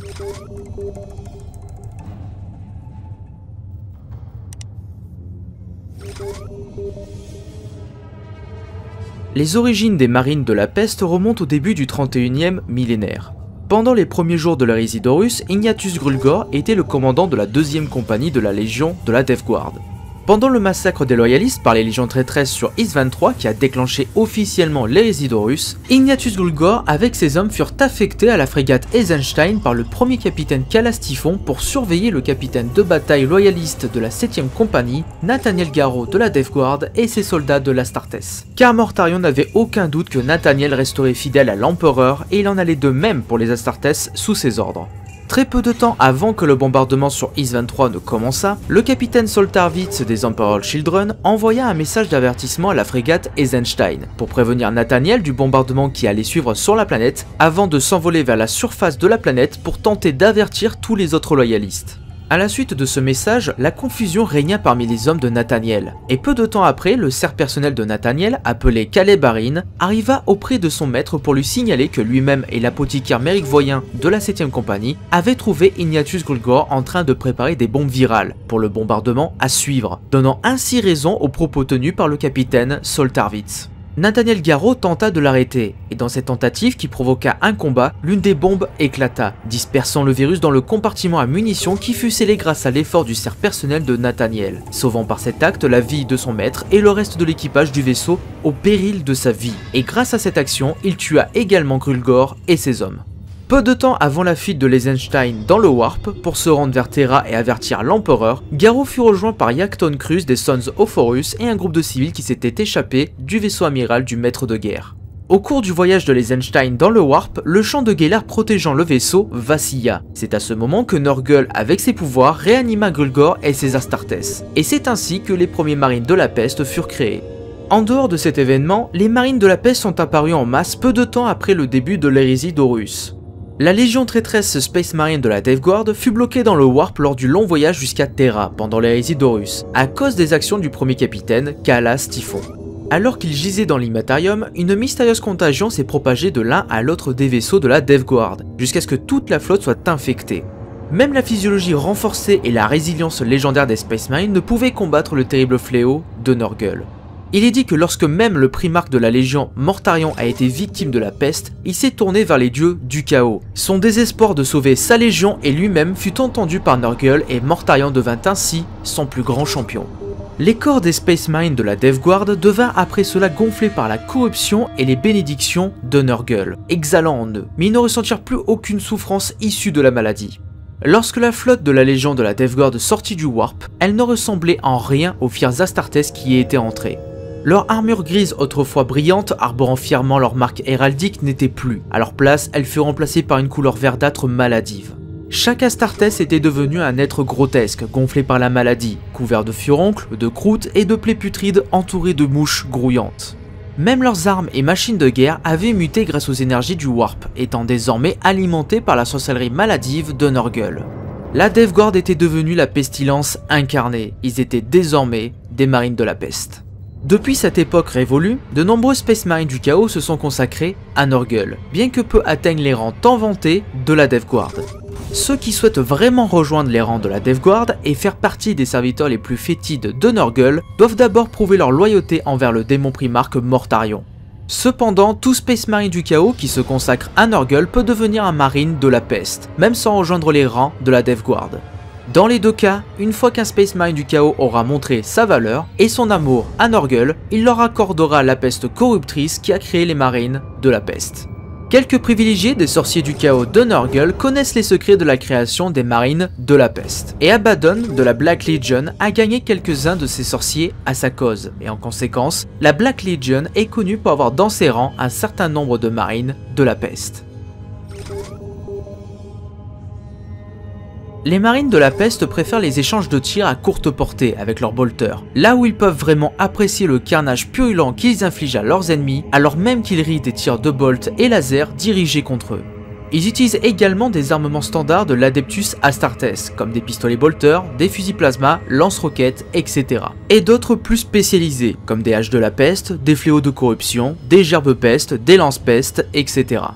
Les origines des marines de la peste remontent au début du 31e millénaire. Pendant les premiers jours de l'ère Isidorus, Ignatius Grulgor était le commandant de la 2e compagnie de la Légion de la Death Guard. Pendant le massacre des loyalistes par les légions traîtresses sur Is-23 qui a déclenché officiellement l'ère Isidorus, Ignatius Grulgor avec ses hommes furent affectés à la frégate Eisenstein par le premier capitaine Calas Typhon pour surveiller le capitaine de bataille loyaliste de la 7e compagnie, Nathaniel Garro de la Death Guard et ses soldats de l'Astartes. Car Mortarion n'avait aucun doute que Nathaniel resterait fidèle à l'empereur et il en allait de même pour les Astartes sous ses ordres. Très peu de temps avant que le bombardement sur Is-23 ne commençât, le capitaine Soltarvitz des Emperor Children envoya un message d'avertissement à la frégate Eisenstein pour prévenir Nathaniel du bombardement qui allait suivre sur la planète avant de s'envoler vers la surface de la planète pour tenter d'avertir tous les autres loyalistes. À la suite de ce message, la confusion régna parmi les hommes de Nathaniel, et peu de temps après, le serf personnel de Nathaniel, appelé Caleb Arin, arriva auprès de son maître pour lui signaler que lui-même et l'apothicaire Méric Voyen de la 7e compagnie avaient trouvé Ignatius Grulgor en train de préparer des bombes virales pour le bombardement à suivre, donnant ainsi raison aux propos tenus par le capitaine Soltarvitz. Nathaniel Garro tenta de l'arrêter, et dans cette tentative qui provoqua un combat, l'une des bombes éclata, dispersant le virus dans le compartiment à munitions qui fut scellé grâce à l'effort du serf personnel de Nathaniel, sauvant par cet acte la vie de son maître et le reste de l'équipage du vaisseau au péril de sa vie. Et grâce à cette action, il tua également Grulgor et ses hommes. Peu de temps avant la fuite de l'Eisenstein dans le Warp, pour se rendre vers Terra et avertir l'empereur, Garro fut rejoint par Yakton Cruz des Sons of Horus et un groupe de civils qui s'étaient échappés du vaisseau amiral du maître de guerre. Au cours du voyage de l'Eisenstein dans le Warp, le champ de Gellar protégeant le vaisseau vacilla. C'est à ce moment que Norgul, avec ses pouvoirs, réanima Grulgor et ses Astartes. Et c'est ainsi que les premiers marines de la peste furent créés. En dehors de cet événement, les marines de la peste sont apparues en masse peu de temps après le début de l'hérésie d'Horus. La légion traîtresse Space Marine de la Death Guard fut bloquée dans le Warp lors du long voyage jusqu'à Terra pendant l'hérésie d'Horus, à cause des actions du premier capitaine, Calas Typhon. Alors qu'il gisait dans l'Immatarium, une mystérieuse contagion s'est propagée de l'un à l'autre des vaisseaux de la Death Guard, jusqu'à ce que toute la flotte soit infectée. Même la physiologie renforcée et la résilience légendaire des Space Marines ne pouvaient combattre le terrible fléau de Norgul. Il est dit que lorsque même le primarque de la Légion, Mortarion, a été victime de la peste, il s'est tourné vers les dieux du chaos. Son désespoir de sauver sa légion et lui-même fut entendu par Norgul et Mortarion devint ainsi son plus grand champion. Les corps des Space Marines de la Death Guard devinrent après cela gonflés par la corruption et les bénédictions de Norgul, exhalant en eux, mais ils ne ressentirent plus aucune souffrance issue de la maladie. Lorsque la flotte de la Légion de la Death Guard sortit du Warp, elle ne ressemblait en rien aux fiers Astartes qui y étaient entrés. Leur armure grise autrefois brillante, arborant fièrement leur marque héraldique, n'était plus. À leur place, elle fut remplacée par une couleur verdâtre maladive. Chaque Astartes était devenu un être grotesque, gonflé par la maladie, couvert de furoncles, de croûtes et de plaies putrides entourées de mouches grouillantes. Même leurs armes et machines de guerre avaient muté grâce aux énergies du Warp, étant désormais alimentées par la sorcellerie maladive de Norgul. La Death Guard était devenue la pestilence incarnée, ils étaient désormais des marines de la peste. Depuis cette époque révolue, de nombreux Space Marines du chaos se sont consacrés à Norgul, bien que peu atteignent les rangs tant vantés de la Death Guard. Ceux qui souhaitent vraiment rejoindre les rangs de la Death Guard et faire partie des serviteurs les plus fétides de Norgul doivent d'abord prouver leur loyauté envers le démon primarque Mortarion. Cependant, tout Space Marine du chaos qui se consacre à Norgul peut devenir un marine de la peste, même sans rejoindre les rangs de la Death Guard. Dans les deux cas, une fois qu'un Space Marine du chaos aura montré sa valeur et son amour à Norgul, il leur accordera la peste corruptrice qui a créé les marines de la peste. Quelques privilégiés des sorciers du chaos de Norgul connaissent les secrets de la création des marines de la peste, et Abaddon de la Black Legion a gagné quelques-uns de ces sorciers à sa cause, et en conséquence, la Black Legion est connue pour avoir dans ses rangs un certain nombre de marines de la peste. Les marines de la peste préfèrent les échanges de tirs à courte portée avec leurs bolters, là où ils peuvent vraiment apprécier le carnage purulent qu'ils infligent à leurs ennemis, alors même qu'ils rient des tirs de bolts et lasers dirigés contre eux. Ils utilisent également des armements standards de l'Adeptus Astartes, comme des pistolets bolters, des fusils plasma, lance-roquettes, etc. Et d'autres plus spécialisés, comme des haches de la peste, des fléaux de corruption, des gerbes peste, des lance-peste, etc.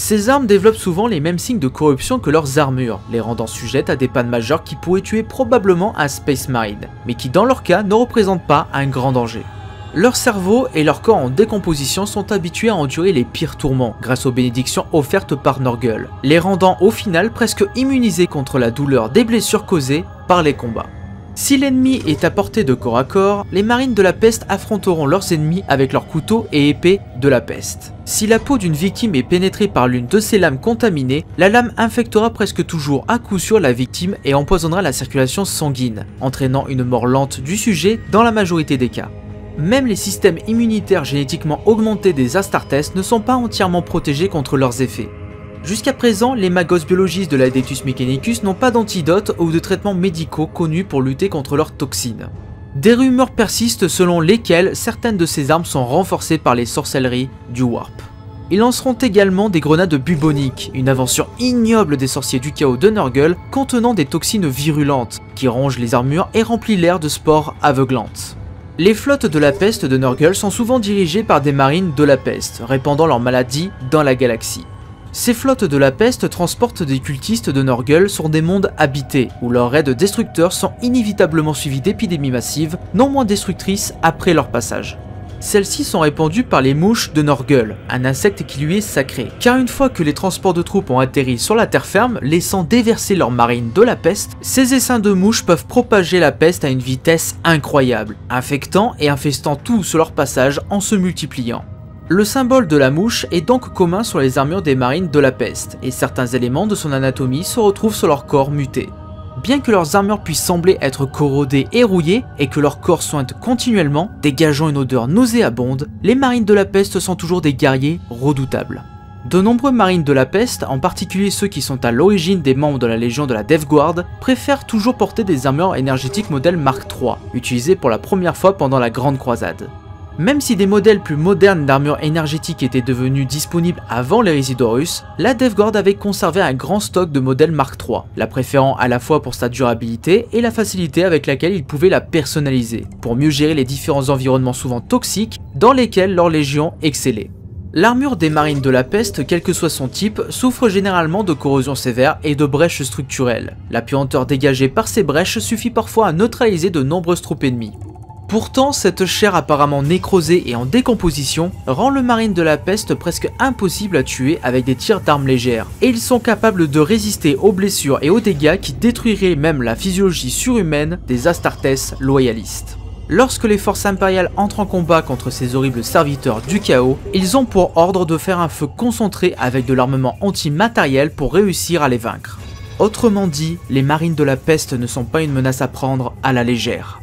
Ces armes développent souvent les mêmes signes de corruption que leurs armures, les rendant sujettes à des pannes majeures qui pourraient tuer probablement un Space Marine, mais qui dans leur cas ne représentent pas un grand danger. Leur cerveau et leur corps en décomposition sont habitués à endurer les pires tourments grâce aux bénédictions offertes par Norgal, les rendant au final presque immunisés contre la douleur des blessures causées par les combats. Si l'ennemi est à portée de corps à corps, les marines de la peste affronteront leurs ennemis avec leurs couteaux et épées de la peste. Si la peau d'une victime est pénétrée par l'une de ces lames contaminées, la lame infectera presque toujours à coup sûr la victime et empoisonnera la circulation sanguine, entraînant une mort lente du sujet dans la majorité des cas. Même les systèmes immunitaires génétiquement augmentés des Astartes ne sont pas entièrement protégés contre leurs effets. Jusqu'à présent, les magos biologistes de l'Adeptus Mechanicus n'ont pas d'antidote ou de traitements médicaux connus pour lutter contre leurs toxines. Des rumeurs persistent selon lesquelles certaines de ces armes sont renforcées par les sorcelleries du Warp. Ils lanceront également des grenades buboniques, une invention ignoble des sorciers du chaos de Nurgle contenant des toxines virulentes qui rongent les armures et remplissent l'air de spores aveuglantes. Les flottes de la peste de Nurgle sont souvent dirigées par des marines de la peste, répandant leur maladie dans la galaxie. Ces flottes de la peste transportent des cultistes de Nurgle sur des mondes habités, où leurs raids destructeurs sont inévitablement suivis d'épidémies massives, non moins destructrices après leur passage. Celles-ci sont répandues par les mouches de Nurgle, un insecte qui lui est sacré, car une fois que les transports de troupes ont atterri sur la terre ferme, laissant déverser leurs marines de la peste, ces essaims de mouches peuvent propager la peste à une vitesse incroyable, infectant et infestant tout sur leur passage en se multipliant. Le symbole de la mouche est donc commun sur les armures des marines de la peste, et certains éléments de son anatomie se retrouvent sur leur corps muté. Bien que leurs armures puissent sembler être corrodées et rouillées, et que leur corps sointe continuellement, dégageant une odeur nauséabonde, les marines de la peste sont toujours des guerriers redoutables. De nombreux marines de la peste, en particulier ceux qui sont à l'origine des membres de la Légion de la Death Guard, préfèrent toujours porter des armures énergétiques modèle Mark III, utilisées pour la première fois pendant la Grande Croisade. Même si des modèles plus modernes d'armure énergétique étaient devenus disponibles avant l'hérésie d'Horus, la Death Guard avait conservé un grand stock de modèles Mark III, la préférant à la fois pour sa durabilité et la facilité avec laquelle ils pouvaient la personnaliser, pour mieux gérer les différents environnements souvent toxiques dans lesquels leur légion excellait. L'armure des marines de la peste, quel que soit son type, souffre généralement de corrosion sévère et de brèches structurelles. La puanteur dégagée par ces brèches suffit parfois à neutraliser de nombreuses troupes ennemies. Pourtant, cette chair apparemment nécrosée et en décomposition rend le marine de la peste presque impossible à tuer avec des tirs d'armes légères, et ils sont capables de résister aux blessures et aux dégâts qui détruiraient même la physiologie surhumaine des Astartes loyalistes. Lorsque les forces impériales entrent en combat contre ces horribles serviteurs du chaos, ils ont pour ordre de faire un feu concentré avec de l'armement anti-matériel pour réussir à les vaincre. Autrement dit, les marines de la peste ne sont pas une menace à prendre à la légère.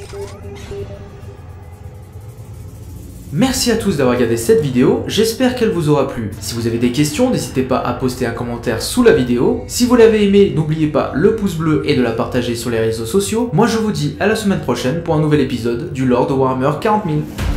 Merci à tous d'avoir regardé cette vidéo, j'espère qu'elle vous aura plu. Si vous avez des questions, n'hésitez pas à poster un commentaire sous la vidéo. Si vous l'avez aimé, n'oubliez pas le pouce bleu et de la partager sur les réseaux sociaux. Moi je vous dis à la semaine prochaine pour un nouvel épisode du Lore de Warhammer 40 000.